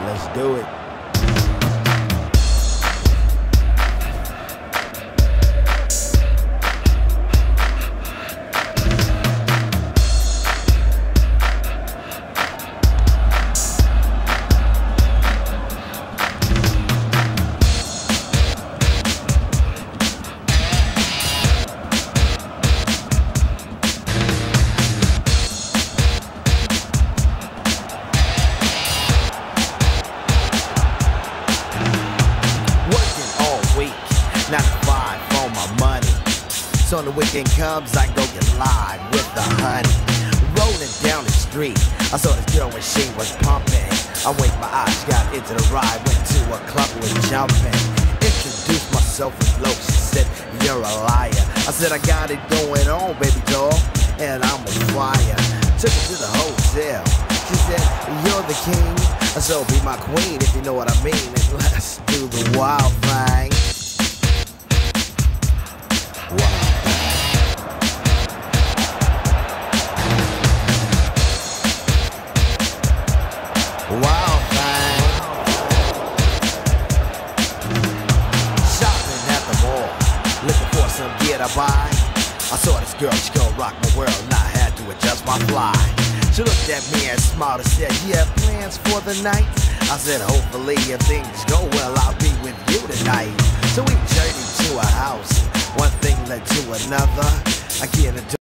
Let's do it. Not to find for my money. So when the weekend comes, I go get live with the honey. Rolling down the street, I saw this girl when she was pumping. I winked my eyes, got into the ride, went to a club, was jumping. Introduced myself with low, she said, you're a liar. I said, I got it going on, baby doll, and I'm on fire. Took her to the hotel. She said, you're the king, so be my queen if you know what I mean. And let's do the wild thing. Wild thing. Shopping at the mall, looking for some gear to buy. I saw this girl, she gon' rock my world, and I had to adjust my fly. She looked at me and smiled and said, you have plans for the night? I said, hopefully if things go well, I'll be with you tonight. So we journeyed to a house, one thing led to another. I get into